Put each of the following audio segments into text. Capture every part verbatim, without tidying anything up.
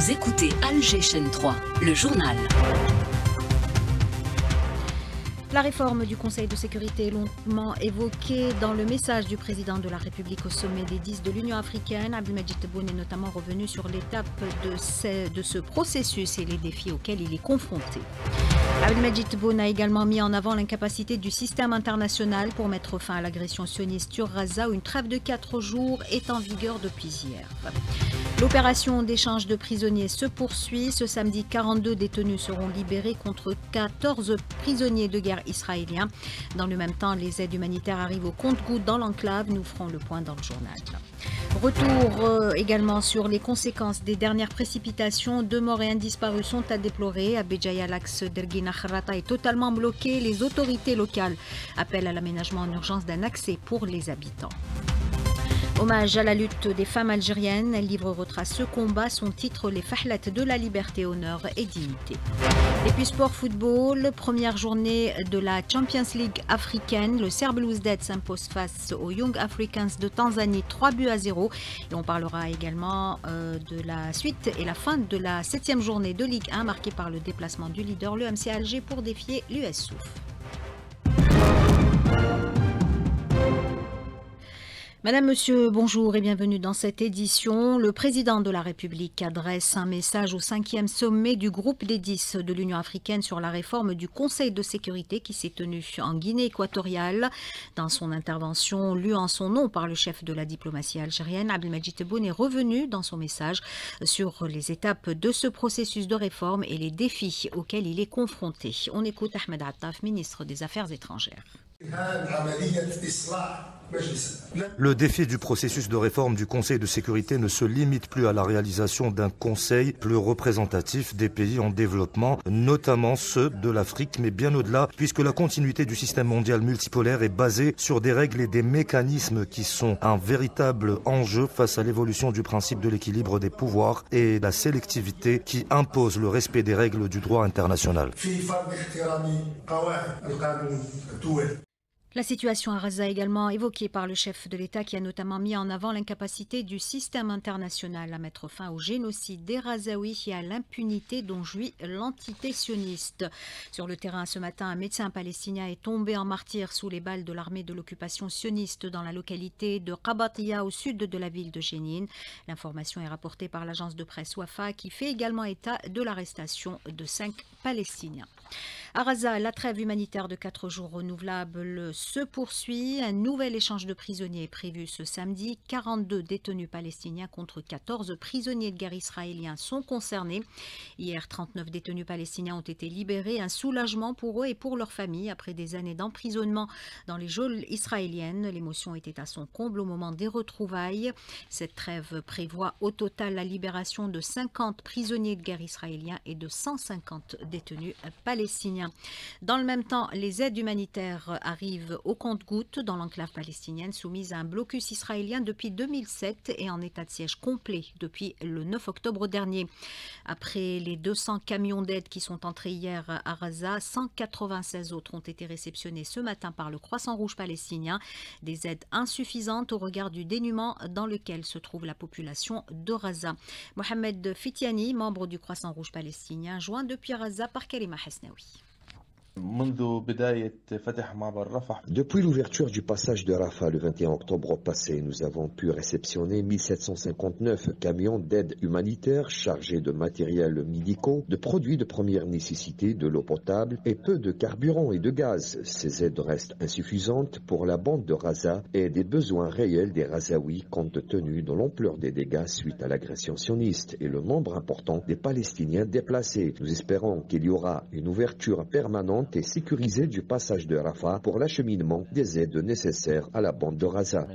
Vous écoutez Alger Chaîne trois, le journal. La réforme du Conseil de sécurité est longuement évoquée dans le message du président de la République au sommet des dix de l'Union africaine. Abdelmadjid Tebboune est notamment revenu sur l'étape de ce, de ce processus et les défis auxquels il est confronté. Abdelmadjid Tebboune a également mis en avant l'incapacité du système international pour mettre fin à l'agression sioniste sur Gaza, où une trêve de quatre jours est en vigueur depuis hier. L'opération d'échange de prisonniers se poursuit. Ce samedi, quarante-deux détenus seront libérés contre quatorze prisonniers de guerre israéliens. Dans le même temps, les aides humanitaires arrivent au compte-gouttes dans l'enclave. Nous ferons le point dans le journal. Retour euh, également sur les conséquences des dernières précipitations. Deux morts et un disparu sont à déplorer. À Béjaïa, l'axe d'Erguin-Akhrata est totalement bloqué. Les autorités locales appellent à l'aménagement en urgence d'un accès pour les habitants. Hommage à la lutte des femmes algériennes, elle livre retrace ce combat, son titre Les Fahlettes de la liberté, honneur et dignité. Et puis sport football, première journée de la Champions League africaine, le Serbe Belouizdad s'impose face aux Young Africans de Tanzanie, trois buts à zéro. Et on parlera également euh, de la suite et la fin de la septième journée de Ligue un, marquée par le déplacement du leader, le M C Alger, pour défier l'U S Souf. Madame, Monsieur, bonjour et bienvenue dans cette édition. Le président de la République adresse un message au cinquième sommet du groupe des dix de l'Union africaine sur la réforme du Conseil de sécurité qui s'est tenu en Guinée équatoriale. Dans son intervention lue en son nom par le chef de la diplomatie algérienne, Abdelmadjid Tebboune est revenu dans son message sur les étapes de ce processus de réforme et les défis auxquels il est confronté. On écoute Ahmed Attaf, ministre des Affaires étrangères. Le défi du processus de réforme du Conseil de sécurité ne se limite plus à la réalisation d'un conseil plus représentatif des pays en développement, notamment ceux de l'Afrique, mais bien au-delà, puisque la continuité du système mondial multipolaire est basée sur des règles et des mécanismes qui sont un véritable enjeu face à l'évolution du principe de l'équilibre des pouvoirs et la sélectivité qui impose le respect des règles du droit international. La situation à Gaza également évoquée par le chef de l'État qui a notamment mis en avant l'incapacité du système international à mettre fin au génocide des Gazaouis et à l'impunité dont jouit l'entité sioniste. Sur le terrain ce matin, un médecin palestinien est tombé en martyr sous les balles de l'armée de l'occupation sioniste dans la localité de Qabatia au sud de la ville de Jénine. L'information est rapportée par l'agence de presse Wafa qui fait également état de l'arrestation de cinq Palestiniens. À Gaza, la trêve humanitaire de quatre jours renouvelable se poursuit. Un nouvel échange de prisonniers est prévu ce samedi. quarante-deux détenus palestiniens contre quatorze prisonniers de guerre israéliens sont concernés. Hier, trente-neuf détenus palestiniens ont été libérés. Un soulagement pour eux et pour leurs familles après des années d'emprisonnement dans les geôles israéliennes. L'émotion était à son comble au moment des retrouvailles. Cette trêve prévoit au total la libération de cinquante prisonniers de guerre israéliens et de cent cinquante détenus palestiniens. Dans le même temps, les aides humanitaires arrivent au compte-gouttes dans l'enclave palestinienne soumise à un blocus israélien depuis deux mille sept et en état de siège complet depuis le neuf octobre dernier. Après les deux cents camions d'aide qui sont entrés hier à Gaza, cent quatre-vingt-seize autres ont été réceptionnés ce matin par le Croissant Rouge palestinien. Des aides insuffisantes au regard du dénuement dans lequel se trouve la population de Gaza. Mohamed Fitiani, membre du Croissant Rouge palestinien, joint depuis Gaza par Karima Hasnaoui. Depuis l'ouverture du passage de Rafah le vingt et un octobre passé, nous avons pu réceptionner mille sept cent cinquante-neuf camions d'aide humanitaire chargés de matériels médicaux, de produits de première nécessité, de l'eau potable et peu de carburant et de gaz. Ces aides restent insuffisantes pour la bande de Gaza et des besoins réels des Gazaouis compte tenu de l'ampleur des dégâts suite à l'agression sioniste et le nombre important des Palestiniens déplacés. Nous espérons qu'il y aura une ouverture permanente et sécurisée du passage de Rafah pour l'acheminement des aides nécessaires à la bande de Gaza.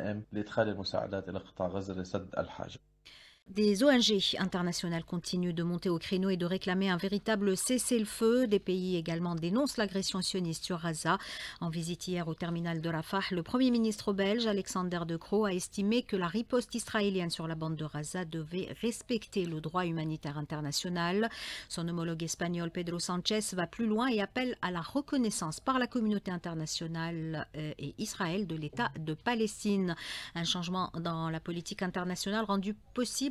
Des O N G internationales continuent de monter au créneau et de réclamer un véritable cessez-le-feu. Des pays également dénoncent l'agression sioniste sur Gaza. En visite hier au terminal de Rafah, le Premier ministre belge Alexander De Croo a estimé que la riposte israélienne sur la bande de Gaza devait respecter le droit humanitaire international. Son homologue espagnol Pedro Sanchez va plus loin et appelle à la reconnaissance par la communauté internationale et Israël de l'État de Palestine. Un changement dans la politique internationale rendu possible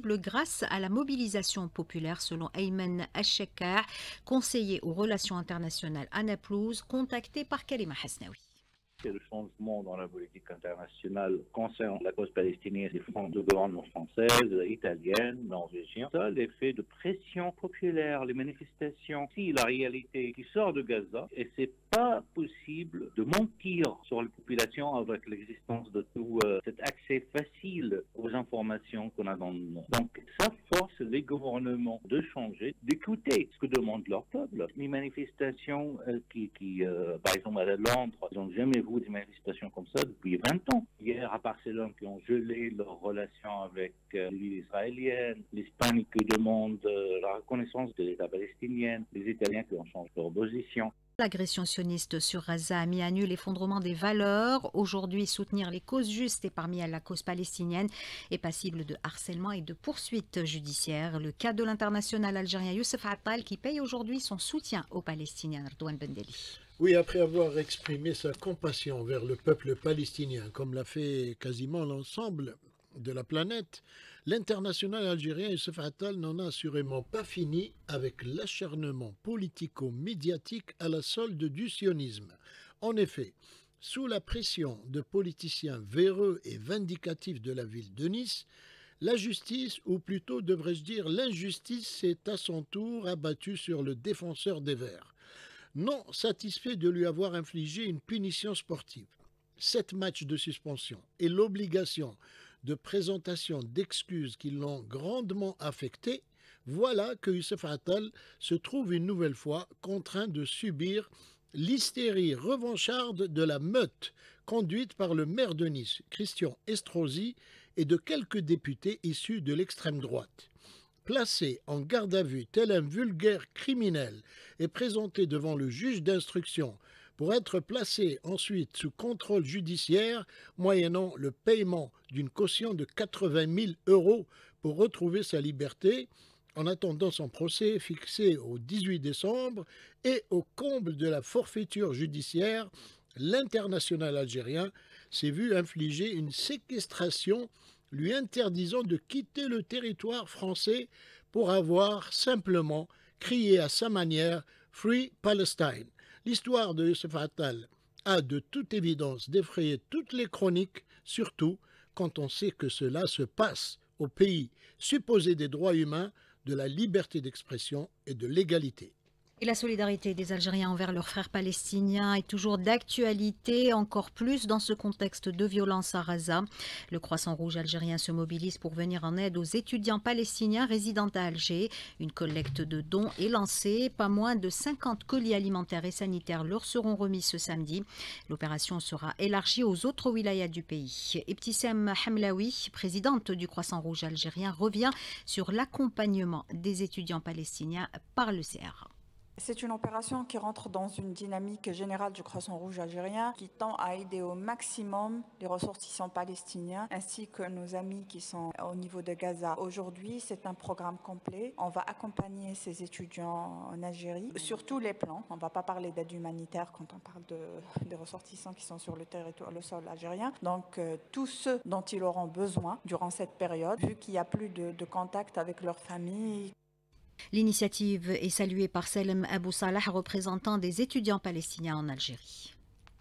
peuple grâce à la mobilisation populaire, selon Ayman Achekar, conseiller aux relations internationales à Naplouse, contacté par Karima Hasnaoui. C'est le changement dans la politique internationale concernant la cause palestinienne des fronts de gouvernement françaises, italiennes, norvégiennes. Ça, l'effet de pression populaire, les manifestations, si la réalité qui sort de Gaza, et c'est pas possible de mentir sur les populations avec l'existence de tout euh, cet accès facile aux informations qu'on a dans le monde. Donc ça force les gouvernements de changer, d'écouter ce que demande leur peuple. Les manifestations euh, qui, qui euh, par exemple à Londres, ils n'ont jamais vu des manifestations comme ça depuis vingt ans. Hier à Barcelone, qui ont gelé leurs relations avec euh, l'île israélienne, l'Espagne qui demande euh, la reconnaissance de l'État palestinien, les Italiens qui ont changé leur position. L'agression sioniste sur Gaza a mis à nu l'effondrement des valeurs. Aujourd'hui, soutenir les causes justes et parmi elles la cause palestinienne est passible de harcèlement et de poursuites judiciaires. Le cas de l'international algérien Youssef Attal qui paye aujourd'hui son soutien aux Palestiniens. Ardouane Bendeli. Oui, après avoir exprimé sa compassion vers le peuple palestinien, comme l'a fait quasiment l'ensemble de la planète, l'international algérien Youssef Attal n'en a assurément pas fini avec l'acharnement politico-médiatique à la solde du sionisme. En effet, sous la pression de politiciens véreux et vindicatifs de la ville de Nice, la justice, ou plutôt devrais-je dire l'injustice, s'est à son tour abattue sur le défenseur des Verts. Non satisfait de lui avoir infligé une punition sportive, sept matchs de suspension et l'obligation de présentation d'excuses qui l'ont grandement affecté, voilà que Youssef Attal se trouve une nouvelle fois contraint de subir l'hystérie revancharde de la meute conduite par le maire de Nice, Christian Estrosi, et de quelques députés issus de l'extrême droite. Placé en garde à vue tel un vulgaire criminel et présenté devant le juge d'instruction pour être placé ensuite sous contrôle judiciaire, moyennant le paiement d'une caution de quatre-vingt mille euros pour retrouver sa liberté, en attendant son procès fixé au dix-huit décembre, et au comble de la forfaiture judiciaire, l'international algérien s'est vu infliger une séquestration lui interdisant de quitter le territoire français pour avoir simplement crié à sa manière « Free Palestine ». L'histoire de Youssef Attal a de toute évidence défrayé toutes les chroniques, surtout quand on sait que cela se passe au pays supposé des droits humains, de la liberté d'expression et de l'égalité. Et la solidarité des Algériens envers leurs frères palestiniens est toujours d'actualité, encore plus dans ce contexte de violence à Gaza. Le Croissant Rouge algérien se mobilise pour venir en aide aux étudiants palestiniens résidant à Alger. Une collecte de dons est lancée. Pas moins de cinquante colis alimentaires et sanitaires leur seront remis ce samedi. L'opération sera élargie aux autres wilayas du pays. Ebtissem Hamlaoui, présidente du Croissant Rouge algérien, revient sur l'accompagnement des étudiants palestiniens par le C R A. C'est une opération qui rentre dans une dynamique générale du Croissant Rouge algérien qui tend à aider au maximum les ressortissants palestiniens ainsi que nos amis qui sont au niveau de Gaza. Aujourd'hui, c'est un programme complet. On va accompagner ces étudiants en Algérie sur tous les plans. On ne va pas parler d'aide humanitaire quand on parle de, des ressortissants qui sont sur le territoire, le sol algérien. Donc, euh, tous ceux dont ils auront besoin durant cette période, vu qu'il n'y a plus de, de contact avec leur famille. L'initiative est saluée par Salem Abou Salah, représentant des étudiants palestiniens en Algérie.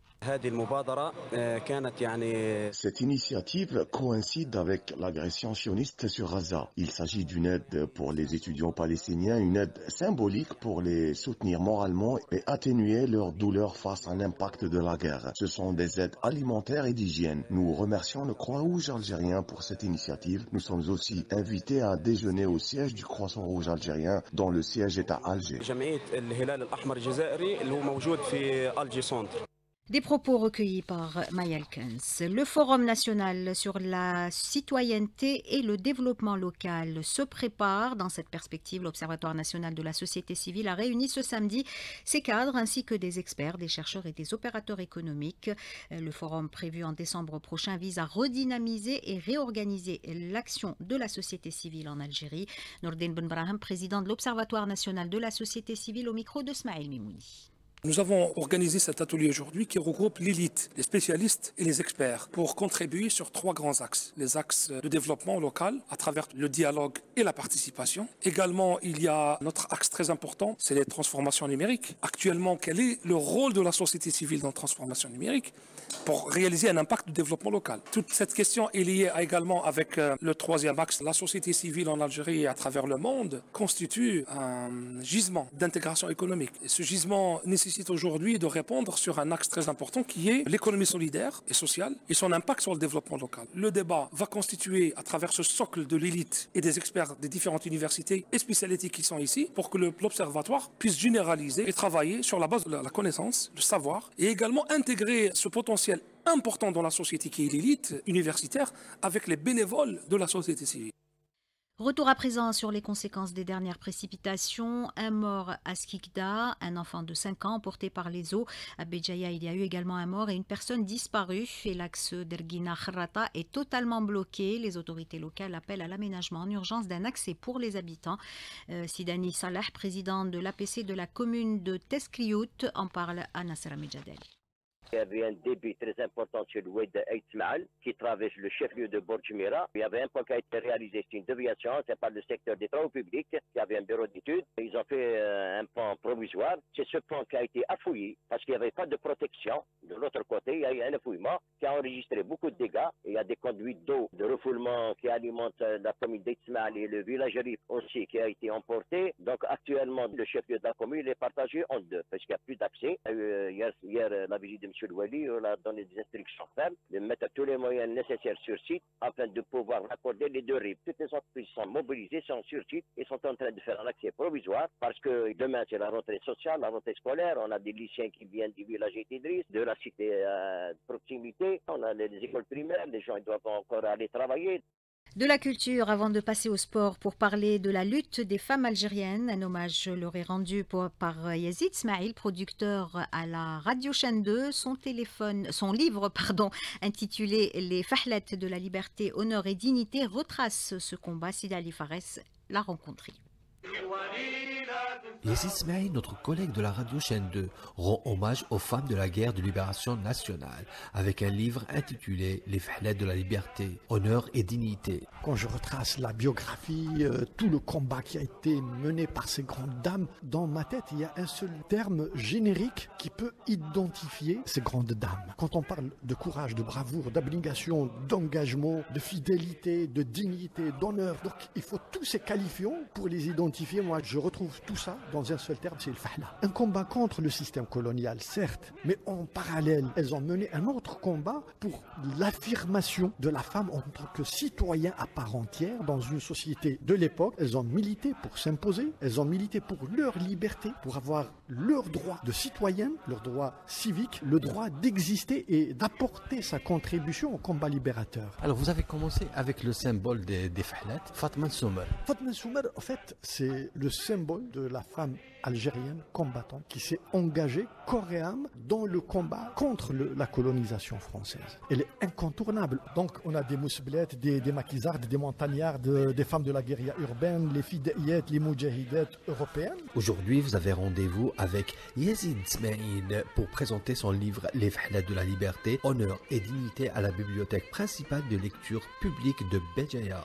Cette initiative coïncide avec l'agression sioniste sur Gaza. Il s'agit d'une aide pour les étudiants palestiniens, une aide symbolique pour les soutenir moralement et atténuer leur douleur face à l'impact de la guerre. Ce sont des aides alimentaires et d'hygiène. Nous remercions le Croix-Rouge algérien pour cette initiative. Nous sommes aussi invités à déjeuner au siège du Croissant Rouge algérien, dont le siège est à Alger. Des propos recueillis par Maya Kens. Le Forum national sur la citoyenneté et le développement local se prépare. Dans cette perspective, l'Observatoire national de la société civile a réuni ce samedi ses cadres ainsi que des experts, des chercheurs et des opérateurs économiques. Le forum prévu en décembre prochain vise à redynamiser et réorganiser l'action de la société civile en Algérie. Nourdine Benbrahim, président de l'Observatoire national de la société civile, au micro de Smaïl Mimouni. Nous avons organisé cet atelier aujourd'hui qui regroupe l'élite, les spécialistes et les experts pour contribuer sur trois grands axes. Les axes de développement local à travers le dialogue et la participation. Également, il y a notre axe très important, c'est les transformations numériques. Actuellement, quel est le rôle de la société civile dans la transformation numérique pour réaliser un impact du développement local? Toute cette question est liée également avec le troisième axe. La société civile en Algérie et à travers le monde constitue un gisement d'intégration économique. Et ce gisement nécessite aujourd'hui de répondre sur un axe très important qui est l'économie solidaire et sociale et son impact sur le développement local. Le débat va constituer à travers ce socle de l'élite et des experts des différentes universités et spécialités qui sont ici pour que l'observatoire puisse généraliser et travailler sur la base de la connaissance, le savoir et également intégrer ce potentiel important dans la société qui est l'élite universitaire avec les bénévoles de la société civile. Retour à présent sur les conséquences des dernières précipitations. Un mort à Skikda, un enfant de cinq ans emporté par les eaux. À Béjaïa, il y a eu également un mort et une personne disparue. Et l'axe d'Erguina-Khrata est totalement bloqué. Les autorités locales appellent à l'aménagement en urgence d'un accès pour les habitants. Euh, Sidani Salah, président de l'A P C de la commune de Teskriout, en parle à Nasser Medjadel. Il y avait un débit très important sur le Oued Aïtmaal qui traverse le chef-lieu de Bourjmira. Il y avait un point qui a été réalisé, c'est une déviation, c'est par le secteur des travaux publics qui avait un bureau d'études. Ils ont fait euh, un pont provisoire. C'est ce pont qui a été affouillé parce qu'il n'y avait pas de protection. De l'autre côté, il y a eu un affouillement qui a enregistré beaucoup de dégâts. Il y a des conduites d'eau de refoulement qui alimentent la commune d'Aïtmaal et le village Rif aussi qui a été emporté. Donc actuellement, le chef-lieu de la commune est partagé en deux parce qu'il n'y a plus d'accès. Euh, hier, hier, la visite de M. Le Wali, on a donné des instructions fermes de mettre tous les moyens nécessaires sur site afin de pouvoir raccorder les deux rives. Toutes les entreprises sont mobilisées, sont sur site et sont en train de faire un accès provisoire parce que demain c'est la rentrée sociale, la rentrée scolaire. On a des lycéens qui viennent du village Idriss, de la cité euh, de proximité. On a les écoles primaires, les gens ils doivent encore aller travailler. De la culture, avant de passer au sport pour parler de la lutte des femmes algériennes. Un hommage leur est rendu pour, par Yazid Smaïl, producteur à la radio Chaîne deux. Son, téléphone, son livre pardon, intitulé « Les Fahlettes de la liberté, honneur et dignité » retrace ce combat. Sida Ali Fares l'a rencontré. Yazid Smaïl, notre collègue de la radio Chaîne deux, rend hommage aux femmes de la guerre de libération nationale avec un livre intitulé « Les Fahlettes de la liberté, honneur et dignité ». Quand je retrace la biographie, euh, tout le combat qui a été mené par ces grandes dames, dans ma tête, il y a un seul terme générique qui peut identifier ces grandes dames. Quand on parle de courage, de bravoure, d'abnégation, d'engagement, de fidélité, de dignité, d'honneur, donc il faut tous ces qualifiants pour les identifier. Moi, je retrouve tout ça dans un seul terme, c'est le fahla. Un combat contre le système colonial, certes, mais en parallèle, elles ont mené un autre combat pour l'affirmation de la femme en tant que citoyen à part entière dans une société de l'époque. Elles ont milité pour s'imposer, elles ont milité pour leur liberté, pour avoir leur droit de citoyenne, leur droit civique, le droit d'exister et d'apporter sa contribution au combat libérateur. Alors vous avez commencé avec le symbole des, des Fahlat, Fatma Soumer. Fatma Soumer, en fait, c'est le symbole de la femme algérienne combattante qui s'est engagée corps et âme dans le combat contre le, la colonisation française. Elle est incontournable. Donc on a des mousbelettes, des, des maquisardes, des montagnardes, des femmes de la guérilla urbaine, les fidéiettes, les moudjahidettes européennes. Aujourd'hui, vous avez rendez-vous avec Yazid Smaïl pour présenter son livre « Les Fahlat de la liberté, honneur et dignité » à la bibliothèque principale de lecture publique de Béjaïa.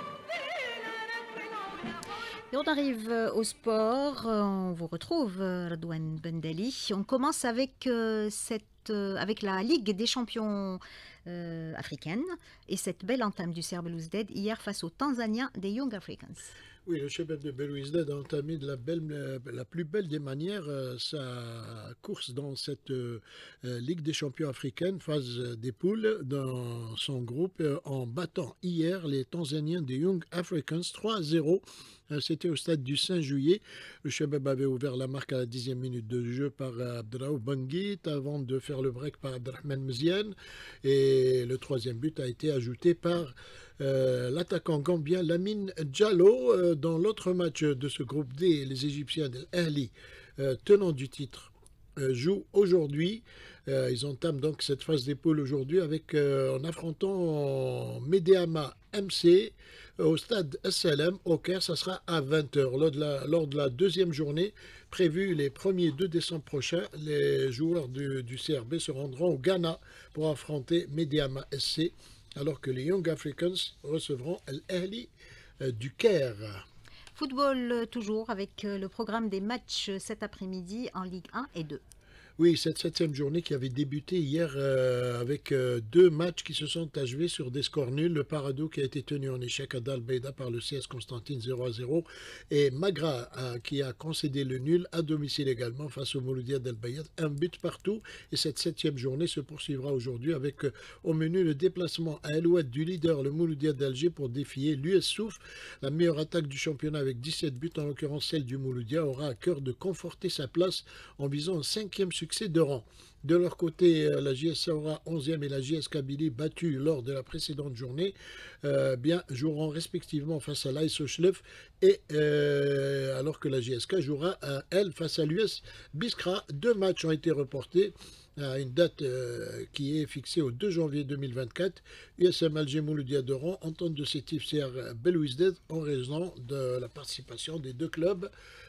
Et on arrive au sport, on vous retrouve Redouane Bendali. On commence avec, euh, cette, euh, avec la Ligue des champions euh, africaine et cette belle entame du Serbe Belouizdad hier face aux Tanzaniens des Young Africans. Oui, le Chebeb de Belouizdad a entamé de la, belle, la plus belle des manières euh, sa course dans cette euh, Ligue des champions africaine, phase des poules, dans son groupe, euh, en battant hier les Tanzaniens des Young Africans trois à zéro. C'était au stade du cinq juillet. Le Chebeb avait ouvert la marque à la dixième minute de jeu par Abdraouf Bangit avant de faire le break par Abdrahman Mziane. Et le troisième but a été ajouté par euh, l'attaquant gambien Lamine Diallo. Euh, dans l'autre match de ce groupe D, les Égyptiens de l'Ahli, euh, tenant du titre, euh, jouent aujourd'hui. Euh, ils entament donc cette phase des poules aujourd'hui avec euh, en affrontant Medeama M C euh, au stade S L M au Caire. Ça sera à vingt heures. Lors de la, lors de la deuxième journée prévue les premier deux décembre prochains, les joueurs du, du C R B se rendront au Ghana pour affronter Medeama S C, alors que les Young Africans recevront l'Ahli euh, du Caire. Football toujours avec le programme des matchs cet après-midi en Ligue un et deux. Oui, cette septième journée qui avait débuté hier euh, avec euh, deux matchs qui se sont achevés sur des scores nuls. Le Parado qui a été tenu en échec à Dalbeida par le C S Constantine zéro à zéro et Magra euh, qui a concédé le nul à domicile également face au Mouloudia d'El Bayat. Un but partout et cette septième journée se poursuivra aujourd'hui avec euh, au menu le déplacement à El Oued du leader, le Mouloudia d'Alger, pour défier l'U S Souf. La meilleure attaque du championnat avec dix-sept buts, en l'occurrence celle du Mouloudia, aura à cœur de conforter sa place en visant un cinquième succès de rang. De leur côté, la J S Saoura onzième et la J S Kabylie, battues lors de la précédente journée, euh, bien, joueront respectivement face à l'A S Ochlef et euh, alors que la J S K jouera à elle face à l'U S Biskra. Deux matchs ont été reportés à une date euh, qui est fixée au deux janvier deux mille vingt-quatre. U S M Alger Mouloudia d'Oran entente de Sétif C R Belouizdad en raison de la participation des deux clubs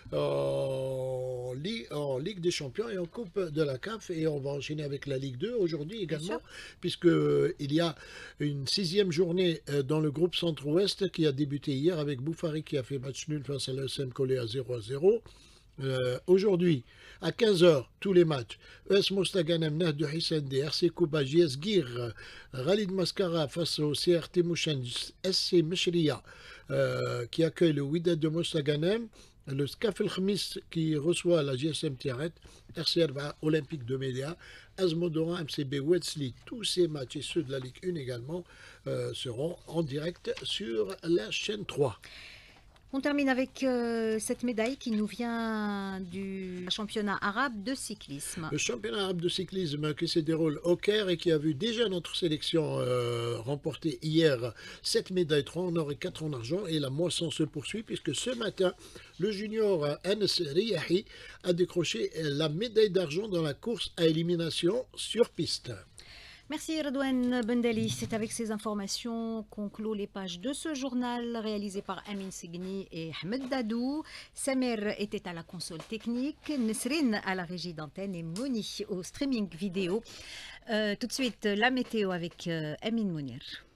en Ligue, en Ligue des Champions et en Coupe de la C A F. Et on va enchaîner avec la Ligue deux aujourd'hui également, puisqu'il y a une sixième journée dans le groupe Centre-Ouest qui a débuté hier avec Boufari qui a fait match nul face à l'E S M Collé à zéro à zéro. Euh, aujourd'hui, à quinze heures, tous les matchs. E S Mostaganem, Nah de Hissende, R C Kouba, J S Gir, Khalid Mascara face au C R T Mouchen, S C Meshria euh, qui accueille le Wydad de Mostaganem, le Skaf El Khmis qui reçoit la G S M Tiaret, R C R Olympique de Médéa, Asmodoran, M C B Wetzli. Tous ces matchs et ceux de la Ligue un également euh, seront en direct sur la chaîne trois. On termine avec euh, cette médaille qui nous vient du championnat arabe de cyclisme. Le championnat arabe de cyclisme qui se déroule au Caire et qui a vu déjà notre sélection euh, remporter hier sept médailles, trois en or et quatre en argent. Et la moisson se poursuit puisque ce matin, le junior Anes Riyahi a décroché la médaille d'argent dans la course à élimination sur piste. Merci Redouane Bendali. C'est avec ces informations qu'on clôt les pages de ce journal réalisé par Amin Signi et Ahmed Dadou. Samer était à la console technique, Nesrine à la régie d'antenne et Moni au streaming vidéo. Euh, tout de suite, la météo avec euh, Amin Mounir.